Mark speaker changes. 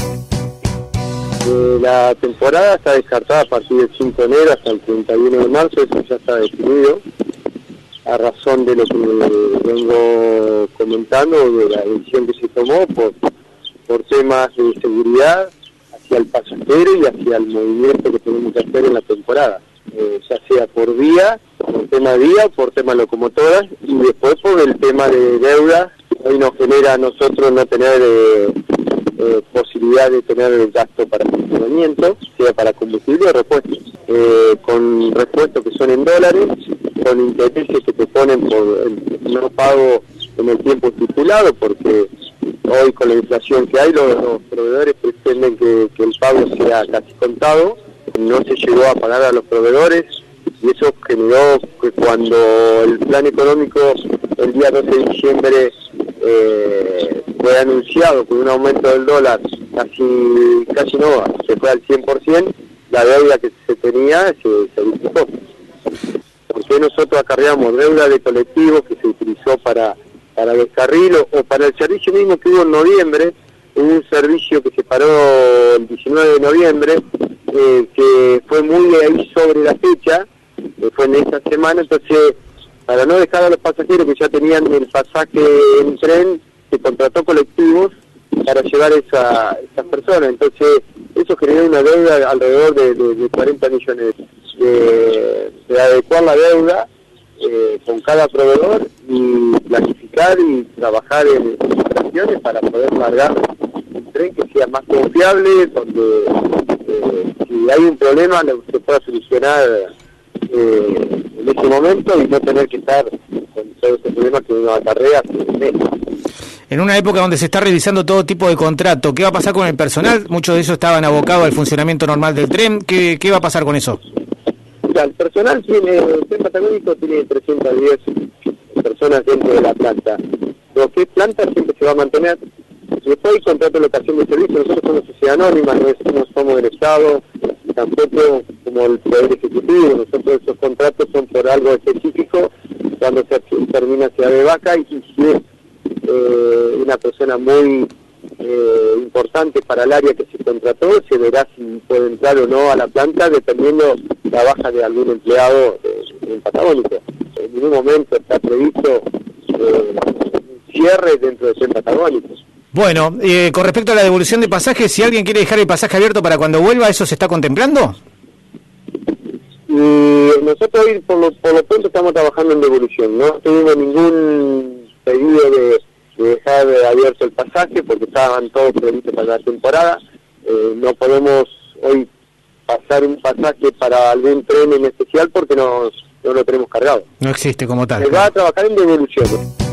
Speaker 1: La temporada está descartada a partir del 5 de enero hasta el 31 de marzo, eso ya está definido, a razón de lo que vengo comentando, de la decisión que se tomó por temas de seguridad hacia el pasajero y hacia el movimiento que tenemos que hacer en la temporada, ya sea por vía, por tema vía, por tema locomotoras, y después por el tema de deuda. Hoy nos genera a nosotros no tener posibilidad de tener el gasto para funcionamiento, sea para combustible o repuestos, con repuestos que son en dólares, con intereses que te ponen por el no pago en el tiempo estipulado, porque hoy con la inflación que hay los proveedores pretenden que el pago sea casi contado, no se llegó a pagar a los proveedores y eso generó que cuando el plan económico el día 12 de diciembre fue anunciado con un aumento del dólar casi no, se fue al 100%, la deuda que se tenía se duplicó. Porque nosotros acarreamos deuda de colectivos que se utilizó para descarril o para el servicio mismo que hubo en noviembre, hubo un servicio que se paró el 19 de noviembre, que fue muy ahí sobre la fecha, fue en esa semana, entonces para no dejar a los pasajeros que ya tenían el pasaje en tren, se contrató colectivos para llevar esas personas, entonces eso generó una deuda alrededor de 40 millones de adecuar la deuda con cada proveedor y planificar y trabajar en operaciones para poder largar un tren que sea más confiable, donde si hay un problema se pueda solucionar en ese momento y no tener que estar con todo ese problema que uno acarrea.
Speaker 2: En una época donde se está revisando todo tipo de contrato, ¿qué va a pasar con el personal? Muchos de ellos estaban abocados al funcionamiento normal del tren. ¿Qué va a pasar con eso?
Speaker 1: El personal el tren patagónico tiene 310 personas dentro de la planta. Lo que es planta siempre se va a mantener. Después hay contrato de locación de servicio. Nosotros somos sociedad anónima, no somos del Estado, tampoco como el Poder Ejecutivo. Nosotros esos contratos son por algo específico, cuando se termina Ciudad de Vaca, y si es una persona muy importante para el área que se contrató, se verá si puede entrar o no a la planta, dependiendo la baja de algún empleado en Patagónico. En ningún momento está previsto un cierre dentro del tren Patagónico.
Speaker 2: Bueno, con respecto a la devolución de pasajes, si alguien quiere dejar el pasaje abierto para cuando vuelva, ¿eso se está contemplando?
Speaker 1: Nosotros hoy por lo pronto estamos trabajando en devolución, no tuvimos ningún pedido de dejar abierto el pasaje porque estaban todos previstos para la temporada. No podemos hoy pasar un pasaje para algún tren en especial porque no lo tenemos cargado.
Speaker 2: No existe como tal.
Speaker 1: Se va a trabajar en devolución.